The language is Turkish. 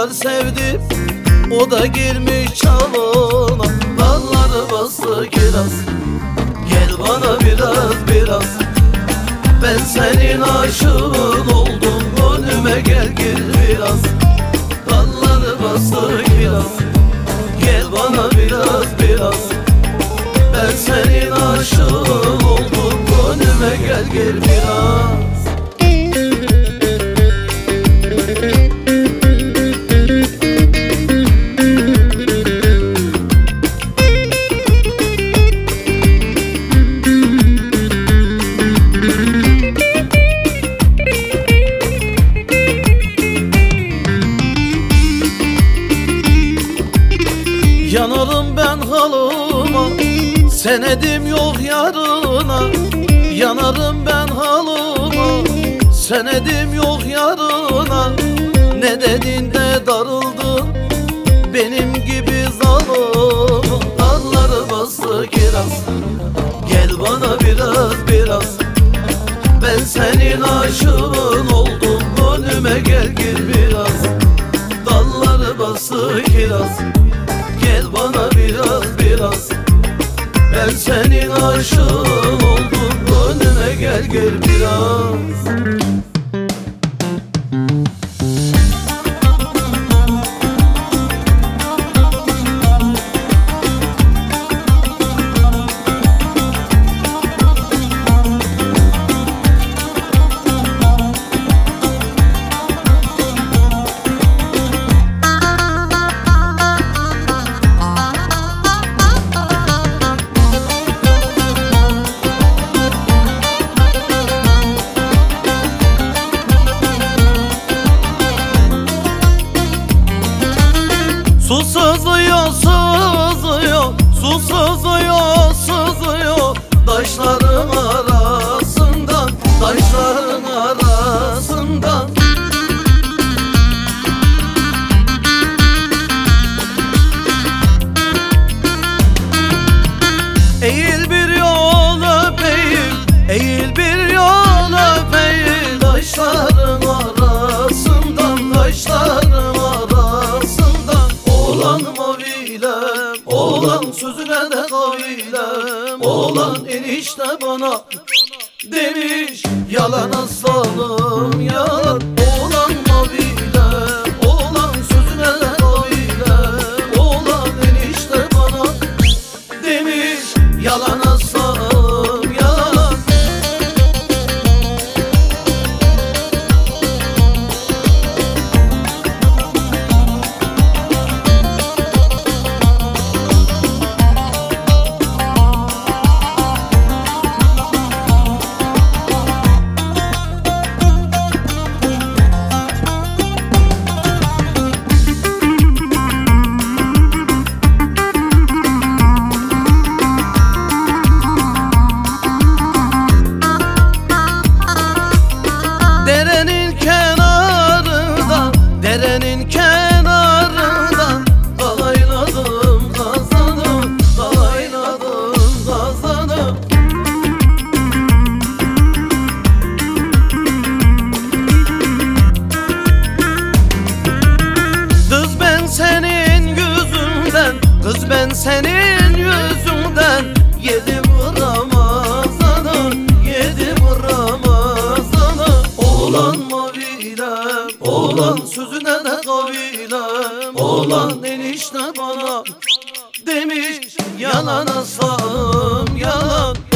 yar sevdim, o da girmiş çalına. Dalları bastı kiraz, gel bana biraz. Ben senin aşığın oldum, önüme gel biraz. Dalları bastı kiraz, gel bana biraz. Ben senin aşığın oldum, önüme gel biraz. Yanarım ben halıma, senedim yok yarına. Yanarım ben halıma, senedim yok yarına. Ne dedin de darıldın benim gibi zalim. Dalları bastı kiraz, gel bana biraz. Ben senin aşığın oldum, önüme gel biraz. Dalları bastı kiraz, gel bana biraz. Ben senin aşığın oldum, önüme gel biraz. Su sızıyor, su sızıyor taşların arasından, taşların arasından. Eğil bir yol öpeyim, eğil bir yol öpeyim, taşların arasından, taşların arasından. Oğlan mavilem, oğlan sözüne de kavilem, oğlan enişte bana demiş yalan aslanım yalan. Oğlan mavilem, oğlan sözüne de kavilem, oğlan enişte bana demiş yalan aslanım yalan. Derenin kenarından kalayladım kazanım, kalayladım kazanım. Kız ben senin yüzünden, kız ben senin yüzünden yedim Ramazan'ı, yedim Ramazan'ı. Oğlan mavilem, oğlan sözüne de kavilem, oğlan enişte bana demiş yalan aslanım yalan.